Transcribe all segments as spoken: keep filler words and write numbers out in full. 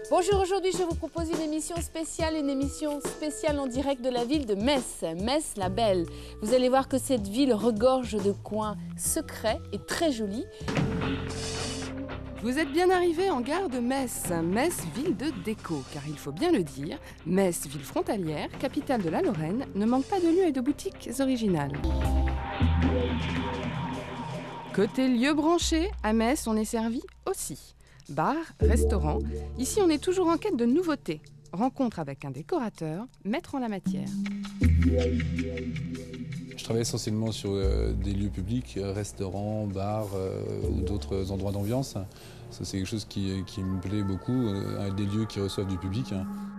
Bonjour, aujourd'hui je vous propose une émission spéciale, une émission spéciale en direct de la ville de Metz, Metz la Belle. Vous allez voir que cette ville regorge de coins secrets et très jolis. Vous êtes bien arrivé en gare de Metz, Metz, ville de déco, car il faut bien le dire, Metz, ville frontalière, capitale de la Lorraine, ne manque pas de lieux et de boutiques originales. Côté lieux branchés, à Metz, on est servi aussi. Bar, restaurant, ici on est toujours en quête de nouveautés. Rencontre avec un décorateur, maître en la matière. Je travaille essentiellement sur euh, des lieux publics, euh, restaurants, bars euh, ou d'autres endroits d'ambiance. Ça, c'est quelque chose qui, qui me plaît beaucoup, euh, des lieux qui reçoivent du public.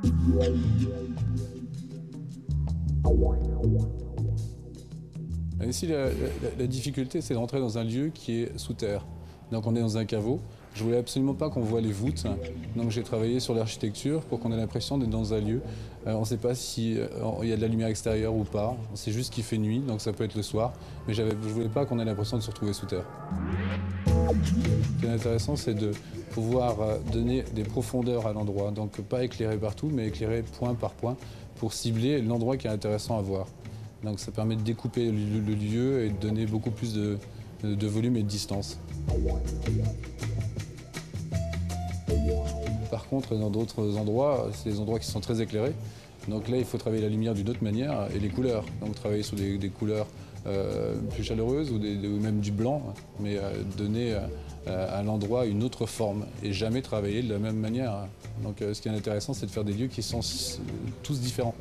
Ici, la, la, la difficulté, c'est de rentrer dans un lieu qui est sous terre. Donc on est dans un caveau. Je voulais absolument pas qu'on voit les voûtes, donc j'ai travaillé sur l'architecture pour qu'on ait l'impression d'être dans un lieu. Euh, on ne sait pas s'il euh, y a de la lumière extérieure ou pas, c'est juste qu'il fait nuit, donc ça peut être le soir, mais je ne voulais pas qu'on ait l'impression de se retrouver sous terre. Ce qui est intéressant, c'est de pouvoir donner des profondeurs à l'endroit, donc pas éclairer partout, mais éclairer point par point pour cibler l'endroit qui est intéressant à voir. Donc ça permet de découper le, le lieu et de donner beaucoup plus de, de volume et de distance. Par contre, dans d'autres endroits, c'est des endroits qui sont très éclairés. Donc là, il faut travailler la lumière d'une autre manière et les couleurs. Donc travailler sur des, des couleurs euh, plus chaleureuses ou, des, ou même du blanc, mais euh, donner euh, à l'endroit une autre forme et jamais travailler de la même manière. Donc euh, ce qui est intéressant, c'est de faire des lieux qui sont tous différents.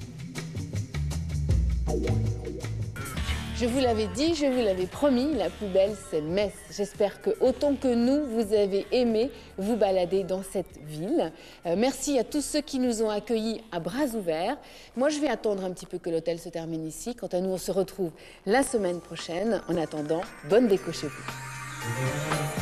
Je vous l'avais dit, je vous l'avais promis, la plus belle c'est Metz. J'espère que autant que nous, vous avez aimé vous balader dans cette ville. Euh, merci à tous ceux qui nous ont accueillis à bras ouverts. Moi, je vais attendre un petit peu que l'hôtel se termine ici. Quant à nous, on se retrouve la semaine prochaine. En attendant, bonne déco chez vous.